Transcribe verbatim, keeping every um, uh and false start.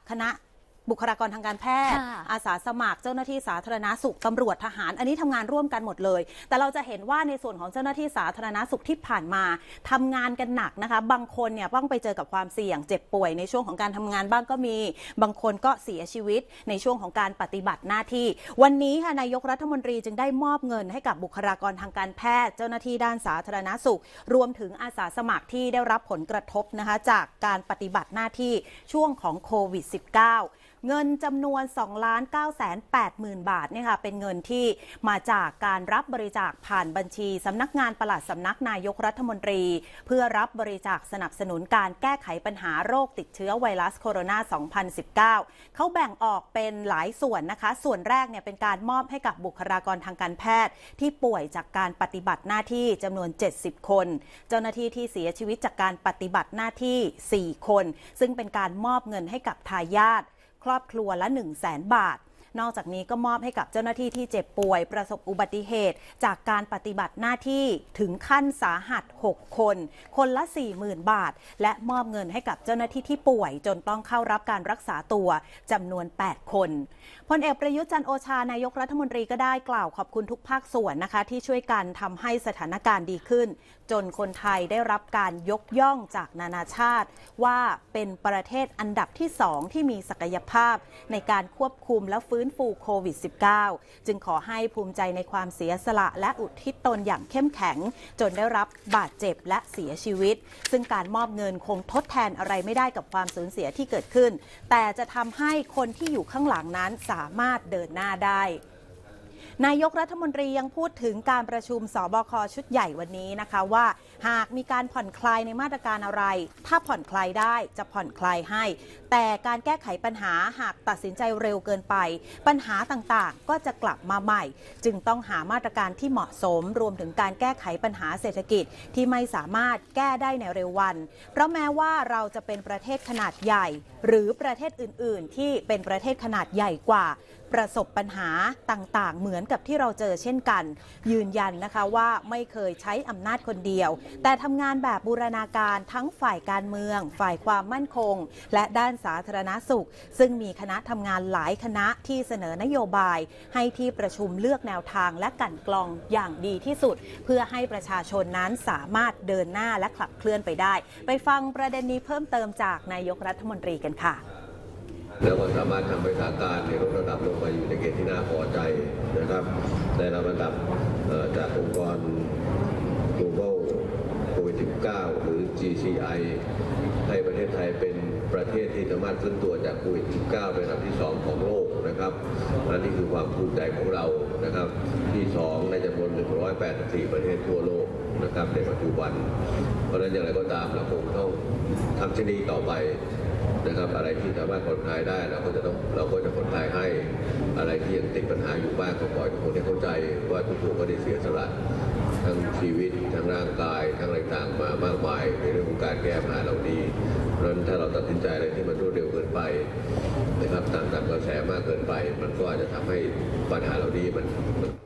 คณะบุคลากรทางการแพทย์อาสาสมัครเจ้าหน้าที่สาธารณสุขตำรวจทหารอันนี้ทำงานร่วมกันหมดเลยแต่เราจะเห็นว่าในส่วนของเจ้าหน้าที่สาธารณสุขที่ผ่านมาทำงานกันหนักนะคะบางคนเนี่ยต้องไปเจอกับความเสี่ยงเจ็บป่วยในช่วงของการทำงานบ้างก็มีบางคนก็เสียชีวิตในช่วงของการปฏิบัติหน้าที่วันนี้ค่ะนายกรัฐมนตรีจึงได้มอบเงินให้กับบุคลากรทางการแพทย์เจ้าหน้าที่ด้านสาธารณสุขรวมถึงอาสาสมัครที่ได้รับผลกระทบนะคะจากการปฏิบัติหน้าที่ช่วงของโควิด สิบเก้าเงินจำนวน สองล้านเก้าแสนแปดหมื่น บาทเนี่ยค่ะเป็นเงินที่มาจากการรับบริจาคผ่านบัญชีสำนักงานปลัดสำนักนายกรัฐมนตรีเพื่อรับบริจาคสนับสนุนการแก้ไขปัญหาโรคติดเชื้อไวรัสโคโรนา สองพันสิบเก้า เขาแบ่งออกเป็นหลายส่วนนะคะส่วนแรกเนี่ยเป็นการมอบให้กับบุคลากรทางการแพทย์ที่ป่วยจากการปฏิบัติหน้าที่จำนวนเจ็ดสิบคนเจ้าหน้าที่ที่เสียชีวิตจากการปฏิบัติหน้าที่สี่คนซึ่งเป็นการมอบเงินให้กับทายาทครอบครัวละ หนึ่งแสน บาทนอกจากนี้ก็มอบให้กับเจ้าหน้าที่ที่เจ็บป่วยประสบอุบัติเหตุจากการปฏิบัติหน้าที่ถึงขั้นสาหัสหกคนคนละ สี่หมื่น บาทและมอบเงินให้กับเจ้าหน้าที่ที่ป่วยจนต้องเข้ารับการรักษาตัวจำนวนแปดคนพลเอกประยุทธ์จันทร์โอชานายกรัฐมนตรีก็ได้กล่าวขอบคุณทุกภาคส่วนนะคะที่ช่วยกันทำให้สถานการณ์ดีขึ้นจนคนไทยได้รับการยกย่องจากนานาชาติว่าเป็นประเทศอันดับที่สองที่มีศักยภาพในการควบคุมและฟื้นฟูโควิด สิบเก้า จึงขอให้ภูมิใจในความเสียสละและอุทิศตนอย่างเข้มแข็งจนได้รับบาดเจ็บและเสียชีวิตซึ่งการมอบเงินคงทดแทนอะไรไม่ได้กับความสูญเสียที่เกิดขึ้นแต่จะทำให้คนที่อยู่ข้างหลังนั้นสามารถเดินหน้าได้นายกรัฐมนตรียังพูดถึงการประชุมสบคชุดใหญ่วันนี้นะคะว่าหากมีการผ่อนคลายในมาตรการอะไรถ้าผ่อนคลายได้จะผ่อนคลายให้แต่การแก้ไขปัญหาหากตัดสินใจเร็วเกินไปปัญหาต่างๆก็จะกลับมาใหม่จึงต้องหามาตรการที่เหมาะสมรวมถึงการแก้ไขปัญหาเศรษฐกิจที่ไม่สามารถแก้ได้ในเร็ววันเพราะแม้ว่าเราจะเป็นประเทศขนาดใหญ่หรือประเทศอื่นๆที่เป็นประเทศขนาดใหญ่กว่าประสบปัญหาต่างๆเหมือนกับที่เราเจอเช่นกันยืนยันนะคะว่าไม่เคยใช้อำนาจคนเดียวแต่ทำงานแบบบูรณาการทั้งฝ่ายการเมืองฝ่ายความมั่นคงและด้านสาธารณสุขซึ่งมีคณะทำงานหลายคณะที่เสนอนโยบายให้ที่ประชุมเลือกแนวทางและกลั่นกรองอย่างดีที่สุดเพื่อให้ประชาชนนั้นสามารถเดินหน้าและขับเคลื่อนไปได้ไปฟังประเด็นนี้เพิ่มเติมจากนายกรัฐมนตรีกันค่ะแล้วก็สามารถทำให้สถานการณ์ลดระดับลงมาอยู่ในเกณฑ์ที่น่าพอใจนะครับในระดับจากองค์กร Global โควิด สิบเก้า หรือ จี ซี ไอ ให้ประเทศไทยเป็นประเทศที่สามารถฟื้นตัวจากโควิด สิบเก้า เป็นอันดับที่สองของโลกนะครับอันนี้คือความภูมิใจของเรานะครับที่สองในจำนวนหนึ่งร้อยแปดสิบสี่ประเทศทั่วโลกนะครับในปัจจุบันเพราะฉะนั้นอย่างไรก็ตามเราคงต้องทำเช่นนี้ต่อไปนะครับอะไรที่สามารถผ่อนคลายได้เราก็จะต้องเราก็จะผ่อนคลายให้อะไรที่ยังติดปัญหาอยู่บ้างก็ขอให้ทุกคนได้เข้าใจว่าทุกคนก็ได้เสียสละทั้งชีวิตทั้งร่างกายทั้งอะไรต่างมามากมายในเรื่องของการแก้ปัญหาเหล่านี้เพราะฉะนั้นถ้าเราตัดสินใจอะไรที่มันรวดเร็วเกินไปนะครับตามตามกระแสมากเกินไปมันก็อาจจะทำให้ปัญหาเหล่านี้มัน